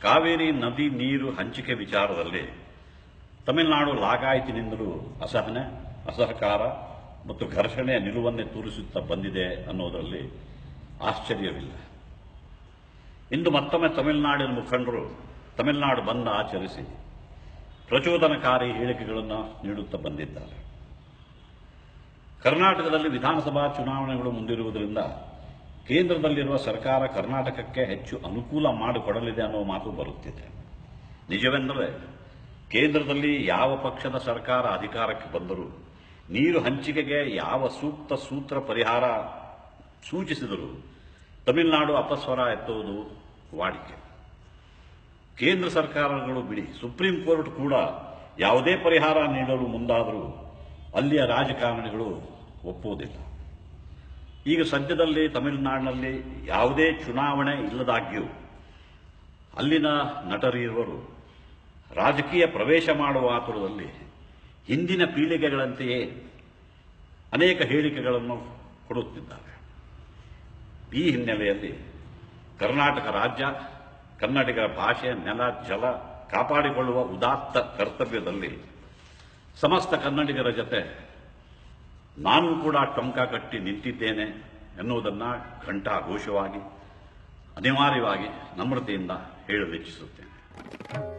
ಕಾವೇರಿ ನದಿ ನೀರು ಹಂಚಿಕೆ ವಿಚಾರದಲ್ಲಿ ತಮಿಳುನಾಡು ಲಾಗಾಯತಿನಿಂದಲೂ ಅಸಹನೆ, ಅಸಹಕಾರ ಮತ್ತು ಘರ್ಷಣೆಯ ನಿಲುವನ್ನೇ ತೋರಿಸುತ್ತಾ ಬಂದಿದೆ ಅನ್ನೋದರಲ್ಲಿ ಆಶ್ಚರ್ಯವಿಲ್ಲ. ಇಂದು ಮತ್ತೊಮ್ಮೆ ತಮಿಳುನಾಡಿನ ಮುಖಂಡರು ತಮಿಳುನಾಡು ಬಂದ್ ಆಚರಿಸಿ ಪ್ರಚೋದನಕಾರಿ ಹೇಳಿಕೆಗಳನ್ನು ನೀಡುತ್ತಾ ಬಂದಿದ್ದಾರೆ. ಕರ್ನಾಟಕದಲ್ಲಿ ವಿಧಾನಸಭಾ ಚುನಾವಣೆಗಳು ಮುಂದಿರುವುದರಿಂದ ಕೇಂದ್ರದಲ್ಲಿರುವ ಸರ್ಕಾರ ಕರ್ನಾಟಕಕ್ಕೆ ಹೆಚ್ಚು ಅನುಕೂಲ ಮಾಡಿಕೊಡಲಿದೆ ಅನ್ನೋ ಮಾತು ಬರುತ್ತಿದೆ. ನಿಜವೆಂದರೆ ಕೇಂದ್ರದಲ್ಲಿ ಯಾವ ಪಕ್ಷದ ಸರ್ಕಾರ ಅಧಿಕಾರಕ್ಕೆ ಬಂದರೂ ನೀರು ಹಂಚಿಕೆಗೆ ಯಾವ ಸೂಕ್ತ ಸೂತ್ರ ಪರಿಹಾರ ಸೂಚಿಸಿದರೂ ತಮಿಳುನಾಡು ಅಪಸ್ವರ ಎತ್ತುವುದು ವಾಡಿಕೆ. ಕೇಂದ್ರ ಸರ್ಕಾರಗಳು ಬಿಡಿ, ಸುಪ್ರೀಂ ಕೋರ್ಟ್ ಕೂಡ ಯಾವುದೇ ಪರಿಹಾರ ನೀಡಲು ಮುಂದಾದರೂ ಅಲ್ಲಿಯ ರಾಜಕಾರಣಿಗಳು ಒಪ್ಪುವುದಿಲ್ಲ. ಈಗ ಸದ್ಯದಲ್ಲಿ ತಮಿಳುನಾಡಿನಲ್ಲಿ ಯಾವುದೇ ಚುನಾವಣೆ ಇಲ್ಲದಾಗ್ಯೂ ಅಲ್ಲಿನ ನಟರಿರುವರು ರಾಜಕೀಯ ಪ್ರವೇಶ ಮಾಡುವ ಆತುರದಲ್ಲಿ ಹಿಂದಿನ ಪೀಳಿಗೆಗಳಂತೆಯೇ ಅನೇಕ ಹೇಳಿಕೆಗಳನ್ನು ಕೊಡುತ್ತಿದ್ದಾರೆ. ಈ ಹಿನ್ನೆಲೆಯಲ್ಲಿ ಕರ್ನಾಟಕ ರಾಜ್ಯ ಕನ್ನಡಿಗರ ಭಾಷೆ, ನೆಲ, ಜಲ ಕಾಪಾಡಿಕೊಳ್ಳುವ ಉದಾತ್ತ ಕರ್ತವ್ಯದಲ್ಲಿ ಸಮಸ್ತ ಕನ್ನಡಿಗರ ಜೊತೆ ನಾನು ಕೂಡ ಟೊಂಕ ಕಟ್ಟಿ ನಿಂತಿದ್ದೇನೆ ಎನ್ನುವುದನ್ನು ಘಂಟಾಘೋಷವಾಗಿ ಅನಿವಾರ್ಯವಾಗಿ ನಮ್ರತೆಯಿಂದ ಹೇಳಲಿಚ್ಛಿಸುತ್ತೇನೆ.